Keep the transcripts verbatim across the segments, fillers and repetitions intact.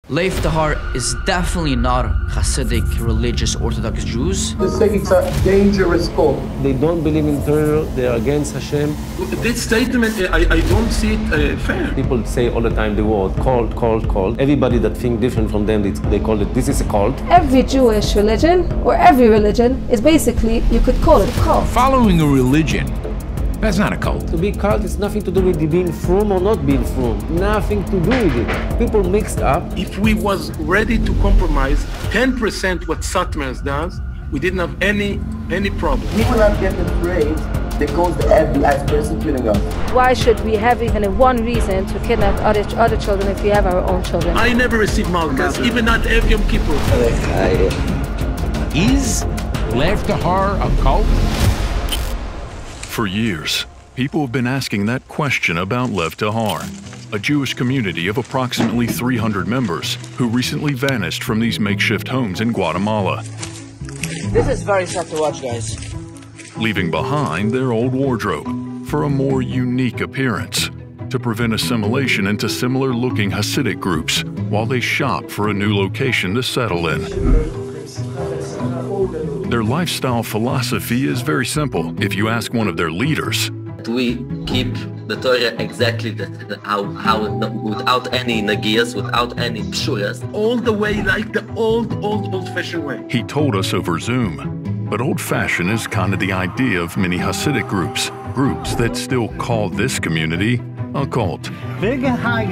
Lev Tahor is definitely not Hasidic religious Orthodox Jews. They say it's a dangerous cult. They don't believe in terror, they are against Hashem. This statement, I, I don't see it uh, fair. People say all the time the word cult, cult, cult. Everybody that thinks different from them, they call it, this is a cult. Every Jewish religion, or every religion, is basically, you could call it a cult. Following a religion, that's not a cult. To be cult is nothing to do with being frum or not being frum. Nothing to do with it. People mixed up. If we was ready to compromise ten percent what Satmar does, we didn't have any any problem. People are getting afraid because the F B I is persecuting us. Why should we have even one reason to kidnap other, other children if we have our own children? I never received malchus, even not every Yom Kippur. Is Lev Tahor a cult? For years, people have been asking that question about Lev Tahor, a Jewish community of approximately three hundred members who recently vanished from these makeshift homes in Guatemala. This is very sad to watch, guys. Leaving behind their old wardrobe for a more unique appearance to prevent assimilation into similar-looking Hasidic groups while they shop for a new location to settle in. Their lifestyle philosophy is very simple. If you ask one of their leaders, we keep the Torah exactly the, the, how, how, without any nagias, without any pshuras. All the way like the old, old, old-fashioned way. He told us over Zoom. But old-fashioned is kind of the idea of many Hasidic groups, groups that still call this community a cult. Lev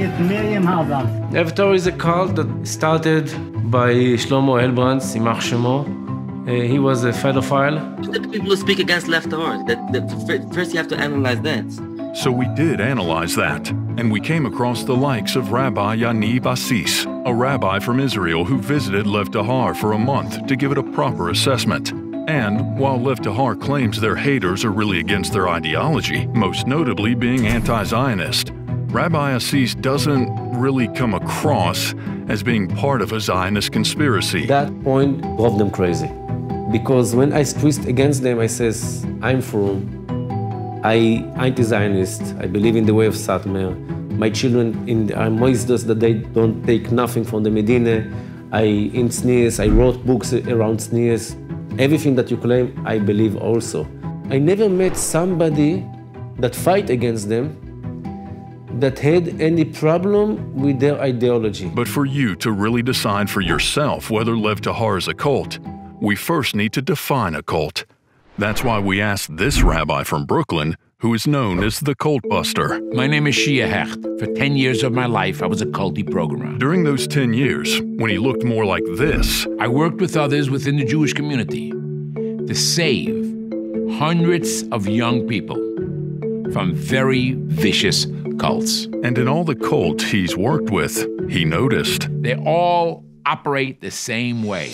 Tahor is a cult that started by Shlomo Elbrand, Simach Shemo. Uh, he was a pedophile. The people who speak against Lev Tahor, that, that first you have to analyze that. So we did analyze that, and we came across the likes of Rabbi Yaniv Assis, a rabbi from Israel who visited Lev Tahor for a month to give it a proper assessment. And while Lev Tahor claims their haters are really against their ideology, most notably being anti-Zionist, Rabbi Assis doesn't really come across as being part of a Zionist conspiracy. That point drove them crazy. Because when I twist against them, I says, I'm frum, I anti-Zionist, I believe in the way of Satmar. My children in, are moistus that they don't take nothing from the Medina. I in sneers, I wrote books around sneers. Everything that you claim, I believe also. I never met somebody that fight against them that had any problem with their ideology. But for you to really decide for yourself whether Lev Tahor is a cult, we first need to define a cult. That's why we asked this rabbi from Brooklyn, who is known as the Cult Buster. My name is Shia Hecht. For ten years of my life, I was a culty programmer. During those ten years, when he looked more like this, I worked with others within the Jewish community to save hundreds of young people from very vicious cults. And in all the cults he's worked with, he noticed they all operate the same way.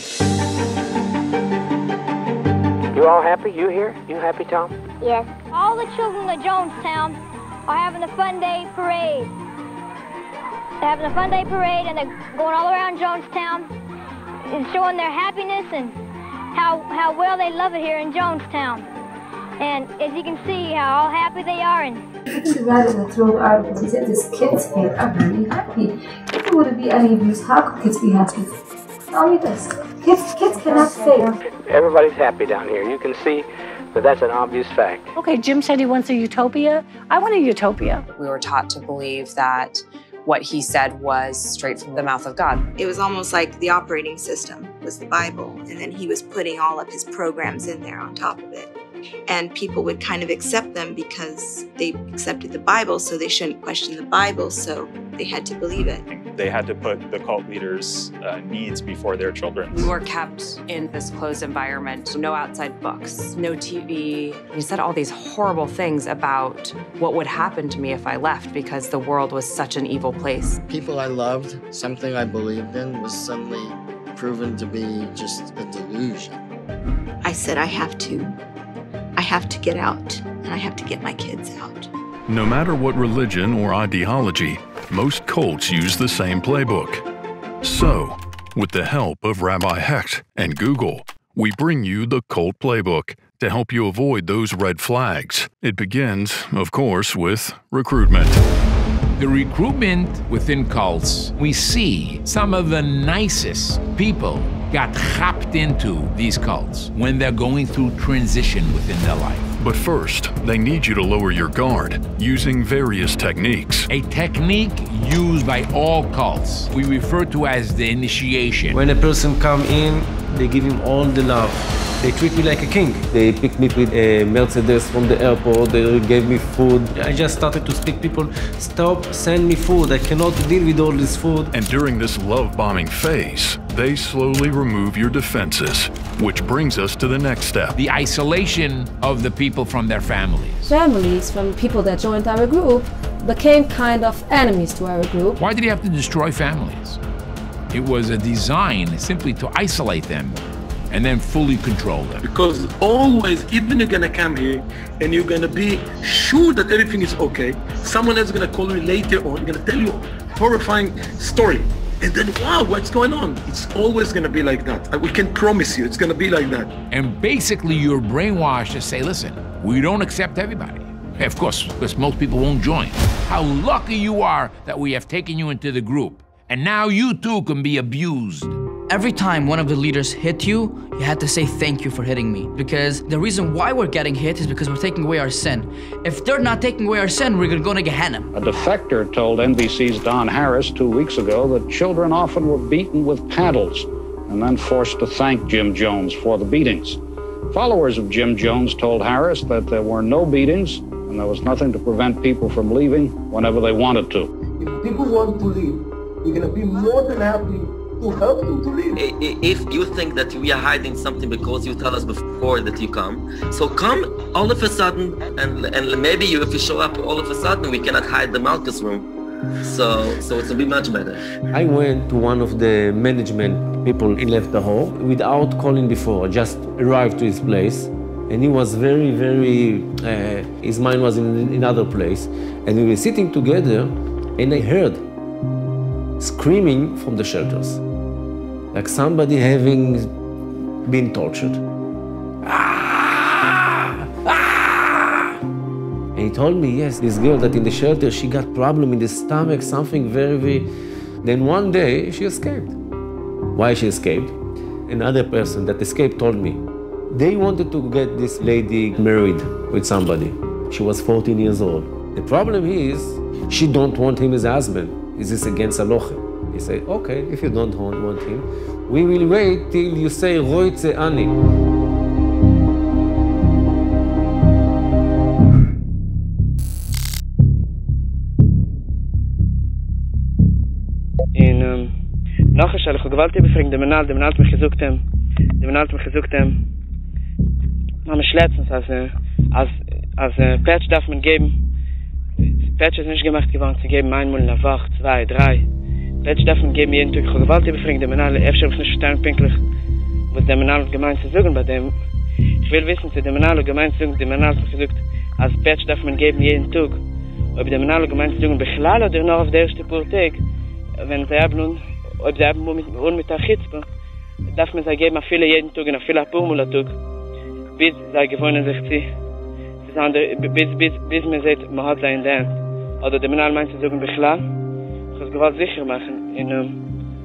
You all happy? You here? You happy, Tom? Yes. All the children of Jonestown are having a fun day parade. They're having a fun day parade and they're going all around Jonestown and showing their happiness and how, how well they love it here in Jonestown. And as you can see how all happy they are. And It's rather to throw articles. He said, "This kids here are really happy." If there wouldn't be any abuse, how could kids be happy? Tell me this. Kids, kids cannot fail. Everybody's happy down here. You can see that that's an obvious fact. Okay, Jim said he wants a utopia. I want a utopia. We were taught to believe that what he said was straight from the mouth of God. It was almost like the operating system was the Bible, and then he was putting all of his programs in there on top of it. And people would kind of accept them because they accepted the Bible, so they shouldn't question the Bible, so they had to believe it. They had to put the cult leaders' uh, needs before their children's. We were kept in this closed environment, no outside books, no T V. He said all these horrible things about what would happen to me if I left because the world was such an evil place. People I loved, something I believed in, was suddenly proven to be just a delusion. I said, I have to. I have to get out, and I have to get my kids out. no matter what religion or ideology, most cults use the same playbook. So, with the help of Rabbi Hecht and Google, we bring you the Cult Playbook to help you avoid those red flags. It begins, of course, with recruitment. The recruitment within cults, we see some of the nicest people got hopped into these cults when they're going through transition within their life. But first, they need you to lower your guard using various techniques. A technique used by all cults we refer to as the initiation. When a person come in, they give him all the love. They treat me like a king. They picked me with a Mercedes from the airport. They gave me food. I just started to speak people, stop, send me food. I cannot deal with all this food. And during this love bombing phase, they slowly remove your defenses, which brings us to the next step. The isolation of the people from their families. Families from people that joined our group became kind of enemies to our group. Why did he have to destroy families? It was a design simply to isolate them and then fully control them. Because always, even you're gonna come here and you're gonna be sure that everything is okay, someone else is gonna call you later on, gonna tell you a horrifying story. And then, wow, what's going on? It's always gonna be like that. We can promise you, it's gonna be like that. And basically you're brainwashed to say, listen, we don't accept everybody. Of course, because most people won't join. How lucky you are that we have taken you into the group. And now you too can be abused. Every time one of the leaders hit you, you had to say thank you for hitting me. Because the reason why we're getting hit is because we're taking away our sin. If they're not taking away our sin, we're gonna go to Gehenna. A defector told N B C's Don Harris two weeks ago that children often were beaten with paddles and then forced to thank Jim Jones for the beatings. Followers of Jim Jones told Harris that there were no beatings and there was nothing to prevent people from leaving whenever they wanted to. If people want to leave, we're gonna be more than happy to help them to leave. If you think that we are hiding something because you tell us before that you come, so come all of a sudden, and and maybe you, if you show up all of a sudden, we cannot hide the Malchus room. So so it will be much better. I went to one of the management people in Lev Tahor without calling before. I just arrived to his place, and he was very, very, uh, his mind was in another place. And we were sitting together, and I heard screaming from the shelters, like somebody having been tortured. Ah! Ah! And he told me, yes, this girl that in the shelter, she got problem in the stomach, something very, very... Then one day, she escaped. Why she escaped? Another person that escaped told me, they wanted to get this lady married with somebody. She was fourteen years old. The problem is, she don't want him as a husband. Is this against halacha? He said, okay, if you don't want him, we will wait till you say, Roitze Ani. In noch ich habe gewalt befragt dem Menal, dem Menal mich gesucht haben. Dem Menal mich gesucht haben. Man schleppens als als als Patch darf man geben. Petch ist nicht gemacht geworden zu geben, einmal in der Woche, zwei, drei. Petch darf man geben jeden Tag. Ich habe gewalt befragt, der Menal, ich habe nicht verstanden, pinklich, was der Menal gemeint zu sagen bei dem. Ich will wissen, dass der Menal gemeint zu sagen, der Menal hat gesagt, als Petch darf man geben jeden Tag. Ob der Menal gemeint zu sagen, Bechlal oder noch auf der ersten paar Tag, wenn sie haben, ob sie haben und mit der Chitzpe, darf man sie geben, auf viele jeden Tag und auf viele ein paar Mal am Tag, bis sie gewohnen sich zu. Bis, bis, bis man sieht, man hat sie in der Hand. Oder der Menal meint zu sagen, Bechlal, ich will es gewalt sicher machen. In, um,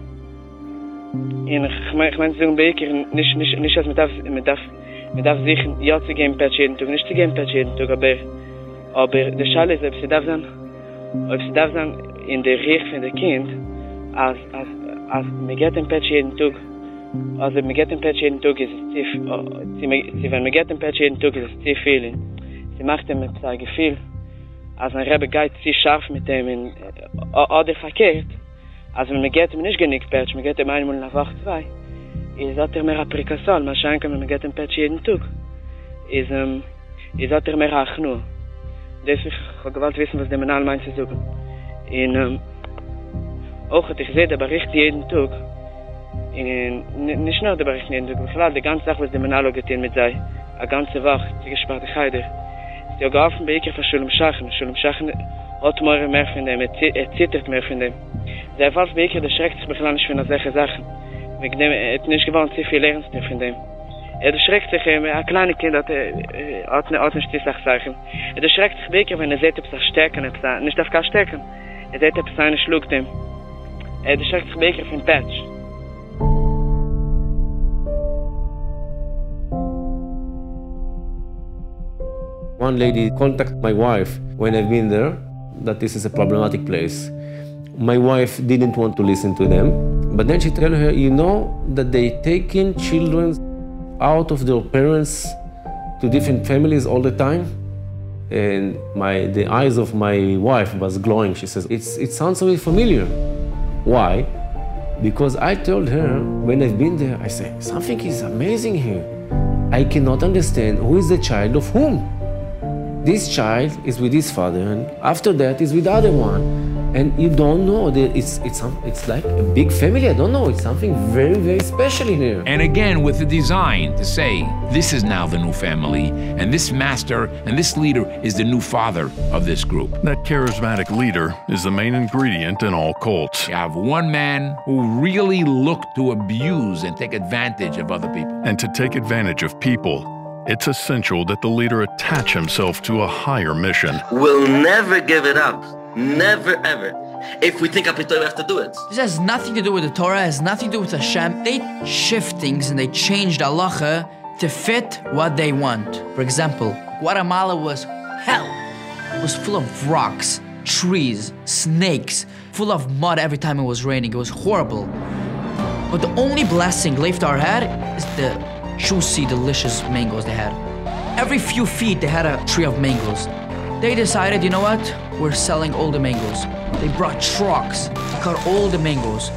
in, ich meine ich mein zu sagen, Beker, nicht, nicht, nicht, dass man darf, man darf, man darf sich ja zu geben, Patch jeden Tag, nicht zu geben, Patch jeden Tag, aber, aber der Schall ist, ob sie darf sein, ob sie darf sein, in der Recht von der Kind, als, als, als man geht den Patch jeden Tag, also man geht den Patch jeden Tag, ist es tief, wenn man geht den Patch jeden Tag, ist es tief viel. Sie macht ihm mit sein Gefühl, als ein Rebbe geht sie scharf mit dem in, oder verkehrt. Also wenn man geht ihm nicht genug Patch, man geht ihm einmal in der Woche zwei, ist er mehr ein Prikassal, wahrscheinlich wenn man geht den Patch jeden Tag, ist, um, ist er mehr ein nur. Deswegen, ich habe gewollt wissen, was der Menal meint zu suchen. Und, um, auch hat ich sehe, der Bericht jeden Tag, in, nicht nur der Bericht jeden Tag, aber die ganze Sache, was der Menal getan mit sei, eine ganze Woche, die gesparte Heider. Sie haben geholfen bei Iker von Schulem Schachen. Schulem Schachen hat mehr mehr von dem, er zittert mehr von dem. Sie haben geholfen bei Iker, der schreckt sich begleich von solchen Sachen. Wegen dem, er hat nicht gewohnt, zu viel lernen von dem. Er schreckt sich, ein kleines Kind hat, hat nicht die Sache sagen. Er schreckt sich bei Iker, wenn er sieht, ob es stärken, nicht auf gar stärken. Er sagt, etwas einer schlugt ihm. Er schreckt sich Beker von Petch. One lady contacted my wife when I've been there, that this is a problematic place. My wife didn't want to listen to them, but then she told her, you know, that they taking children out of their parents to different families all the time. And my, the eyes of my wife was glowing. She says, it's, it sounds very familiar. Why? Because I told her, when I've been there, I say, something is amazing here. I cannot understand who is the child of whom. This child is with his father, and after that is with the other one. And you don't know, it's, it's, it's like a big family, I don't know, it's something very, very special in here. And again, with the design to say, this is now the new family, and this master and this leader is the new father of this group. That charismatic leader is the main ingredient in all cults. You have one man who really looked to abuse and take advantage of other people. And to take advantage of people, it's essential that the leader attach himself to a higher mission. We'll never give it up. Never, ever. If we think up it, we have to do it. This has nothing to do with the Torah, has nothing to do with Hashem. They shift things and they changed halacha to fit what they want. For example, Guatemala was hell. It was full of rocks, trees, snakes, full of mud every time it was raining. It was horrible. But the only blessing Lev Tahor had is the juicy, delicious mangoes they had. Every few feet, they had a tree of mangoes. They decided, you know what? We're selling all the mangoes. They brought trucks to cut all the mangoes.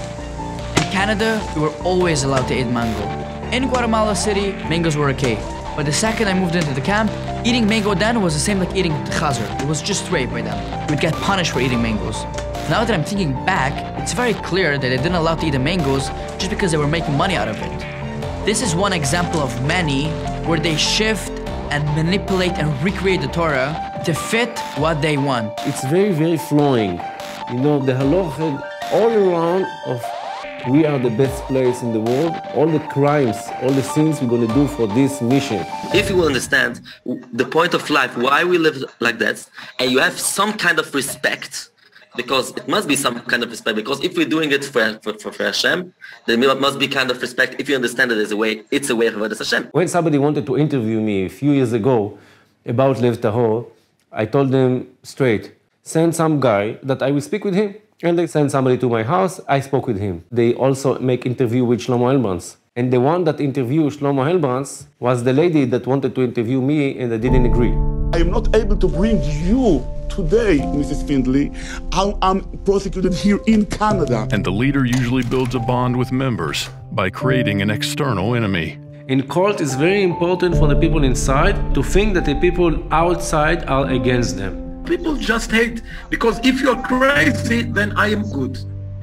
In Canada, we were always allowed to eat mango. In Guatemala City, mangoes were okay. But the second I moved into the camp, eating mango then was the same like eating chazer. It was just straight by them. We'd get punished for eating mangoes. Now that I'm thinking back, it's very clear that they didn't allow to eat the mangoes just because they were making money out of it. This is one example of many where they shift and manipulate and recreate the Torah to fit what they want. It's very, very flowing. You know, the halacha all around of we are the best place in the world, all the crimes, all the things we're going to do for this mission. If you will understand the point of life, why we live like that, and you have some kind of respect, because it must be some kind of respect, because if we're doing it for, for, for, for Hashem, then there must be kind of respect. If you understand it as a way, it's a way of avodas Hashem. When somebody wanted to interview me a few years ago about Lev Tahor, I told them straight, send some guy that I will speak with him. And they sent somebody to my house, I spoke with him. They also make interview with Shlomo Elbrands. And the one that interviewed Shlomo Elbrands was the lady that wanted to interview me and I didn't agree. I am not able to bring you today, Missus Findlay. I'm, I'm prosecuted here in Canada. And the leader usually builds a bond with members by creating an external enemy. In cult, it's very important for the people inside to think that the people outside are against them. People just hate, because if you're crazy, then I am good.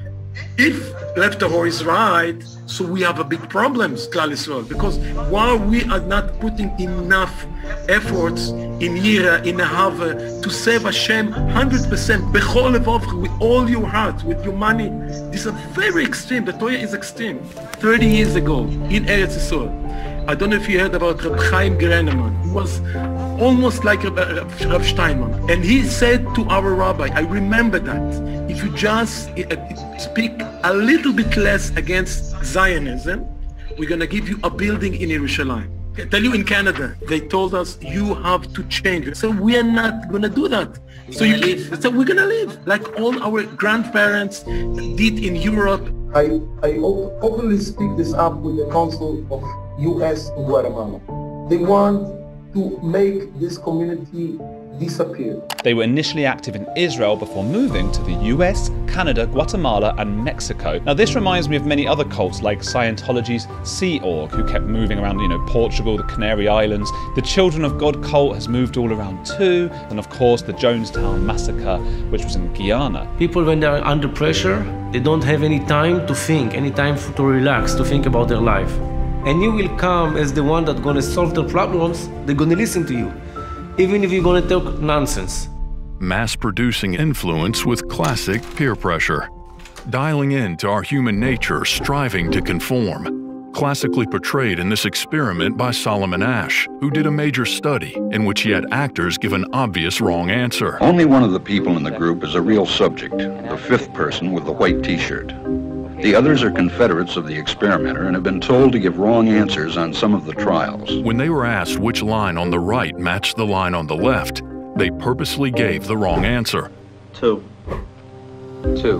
If Lev Tahor is right, so we have a big problem, Klal Yisrael, because while we are not putting enough efforts in Yira, in Ahava, to save Hashem one hundred percent, bechol levavcha, with all your heart, with your money, this is very extreme. The Torah is extreme. thirty years ago, in Eretz Yisrael, I don't know if you heard about Reb Chaim Greneman. He was almost like Reb, Reb, Reb Steinman. And he said to our rabbi, I remember that, if you just uh, speak a little bit less against Zionism, we're going to give you a building in Yerushalayim. I tell you, in Canada, they told us, you have to change. So we are not going to do that. So, you, so we're going to live like all our grandparents did in Europe. I, I openly speak this up with the Council of U S in Guatemala. They want to make this community disappear. They were initially active in Israel before moving to the U S, Canada, Guatemala and Mexico. Now this reminds me of many other cults like Scientology's Sea Org, who kept moving around, you know, Portugal, the Canary Islands. The Children of God cult has moved all around too. And of course the Jonestown massacre, which was in Guyana. People, when they are under pressure, they don't have any time to think, any time to relax, to think about their life. And you will come as the one that's going to solve their problems. They're going to listen to you, even if you're going to talk nonsense. Mass-producing influence with classic peer pressure. Dialing in to our human nature, striving to conform. classically portrayed in this experiment by Solomon Asch, who did a major study in which he had actors give an obvious wrong answer. Only one of the people in the group is a real subject, the fifth person with the white t-shirt. The others are confederates of the experimenter and have been told to give wrong answers on some of the trials. When they were asked which line on the right matched the line on the left, they purposely gave the wrong answer. Two. Two.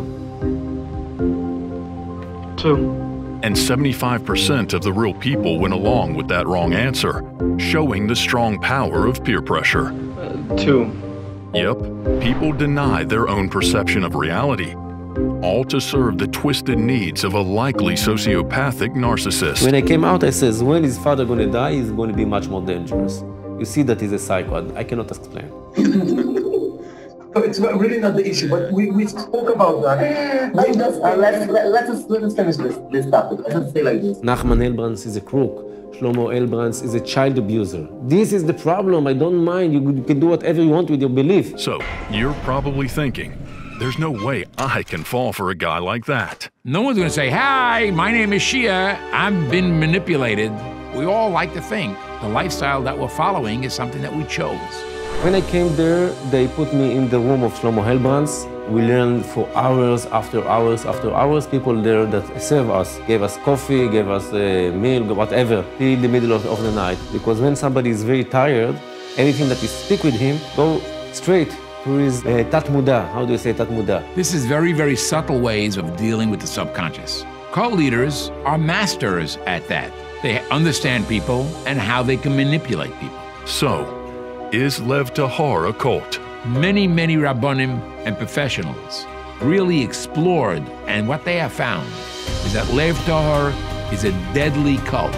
Two. And seventy-five percent of the real people went along with that wrong answer, showing the strong power of peer pressure. Uh, two. Yep, people deny their own perception of reality, all to serve the twisted needs of a likely sociopathic narcissist. When I came out, I says, when his father going to die, he's going to be much more dangerous. You see that he's a psycho. I cannot explain. So it's really not the issue, but we, we spoke about that. Let's, just, uh, let's, let, let, us, let us finish this, this topic. Let's say like this. Nachman Elbrands is a crook. Shlomo Elbrands is a child abuser. This is the problem. I don't mind. You, you can do whatever you want with your belief. So, you're probably thinking, there's no way I can fall for a guy like that. No one's going to say, hi, my name is Shia. I've been manipulated. We all like to think the lifestyle that we're following is something that we chose. When I came there, they put me in the room of Shlomo Elbrands. We learned for hours after hours after hours. People there that serve us, gave us coffee, gave us a meal, whatever, in the middle of, of the night. Because when somebody is very tired, anything that you speak with him, go straight to his uh, tat-muda. How do you say tat-muda? This is very, very subtle ways of dealing with the subconscious. Cult leaders are masters at that. They understand people and how they can manipulate people. So, is Lev Tahor a cult? Many, many rabbanim and professionals really explored, and what they have found is that Lev Tahor is a deadly cult.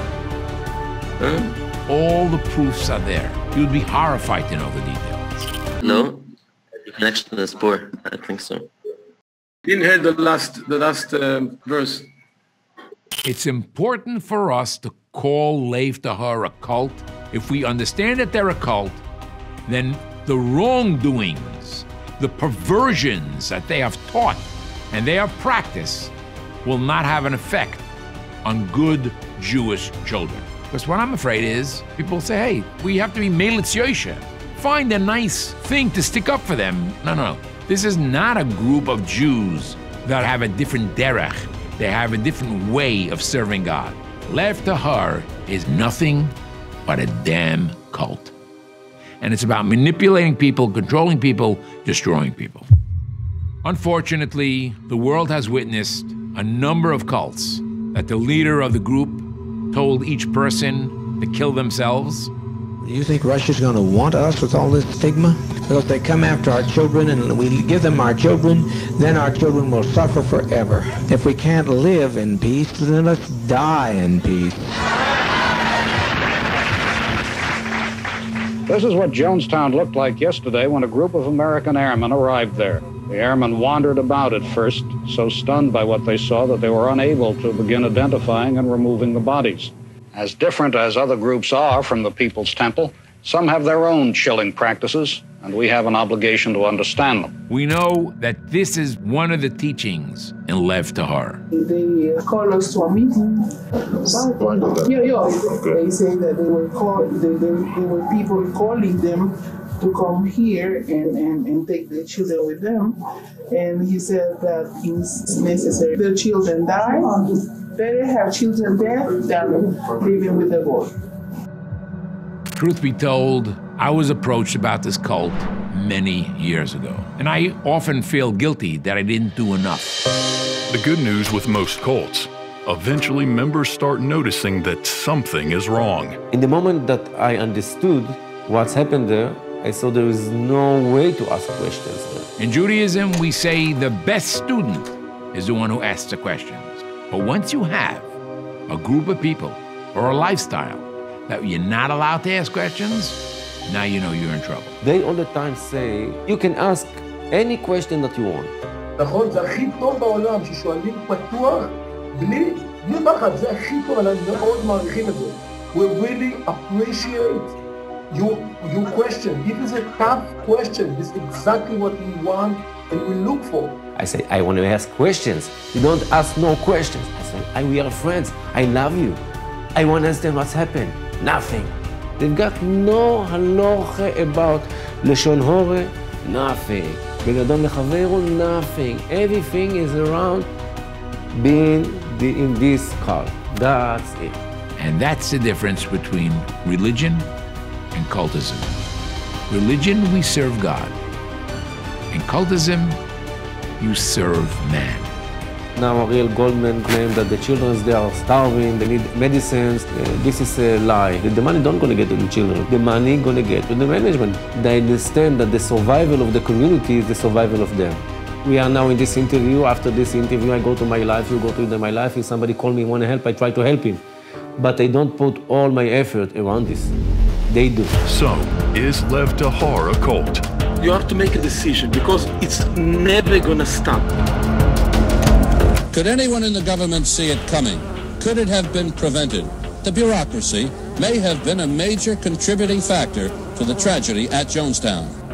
Huh? All the proofs are there. You'd be horrified to know the details. No, the connection is poor. I think so. Didn't hear the last, the last um, verse. It's important for us to call Lev Tahor a cult. If we understand that they're a cult, then the wrongdoings, the perversions that they have taught and they have practiced will not have an effect on good Jewish children. Because what I'm afraid is, people say, hey, we have to be melitz yosher. Find a nice thing to stick up for them. No, no, no. This is not a group of Jews that have a different derech. They have a different way of serving God. Lev Tahor is nothing but a damn cult. And it's about manipulating people, controlling people, destroying people. Unfortunately, the world has witnessed a number of cults that the leader of the group told each person to kill themselves. You think Russia's going to want us with all this stigma? Because they come after our children and we give them our children, then our children will suffer forever. If we can't live in peace, then let's die in peace. This is what Jonestown looked like yesterday when a group of American airmen arrived there. The airmen wandered about at first, so stunned by what they saw that they were unable to begin identifying and removing the bodies. As different as other groups are from the People's Temple, some have their own chilling practices, and we have an obligation to understand them. We know that this is one of the teachings in Lev Tahor. They called us to a meeting. Yeah, yeah. They say that they were called, they, they, they were people calling them to come here and, and, and take their children with them. And he said that it's necessary. The children die. Better have children there than living with the boy. Truth be told, I was approached about this cult many years ago, and I often feel guilty that I didn't do enough. The good news with most cults, eventually members start noticing that something is wrong. In the moment that I understood what's happened there, I saw there is no way to ask questions there. In Judaism, we say the best student is the one who asks the questions. But once you have a group of people or a lifestyle that you're not allowed to ask questions, now you know you're in trouble. They all the time say, you can ask any question that you want. נכון, זה הכי טוב בעולם, ששואלים פתוח, בלי, בלי פחד, זה הכי טוב, אנחנו מאוד מעריכים את זה. We really appreciate your, your question. If it's a tough question, it's exactly what we want and we look for. I say, I want to ask questions. You don't ask no questions. I say, I, we are friends. I love you. I want to understand what's happened. Nothing. They've got no halacha about Lashon Hore, nothing. Begadon Lechavero, nothing. Everything is around being the, in this cult. That's it. And that's the difference between religion and cultism. Religion, we serve God. In cultism, you serve man. Now Ariel Goldman claimed that the children, they are starving, they need medicines. Uh, this is a lie. The, the money don't gonna get to the children. The money gonna get to the management. They understand that the survival of the community is the survival of them. We are now in this interview. After this interview, I go to my life, you go to my life. If somebody call me, want to help, I try to help him. But I don't put all my effort around this. They do. So, is Lev Tahor a cult? You have to make a decision because it's never gonna stop. Could anyone in the government see it coming? Could it have been prevented? The bureaucracy may have been a major contributing factor to the tragedy at Jonestown.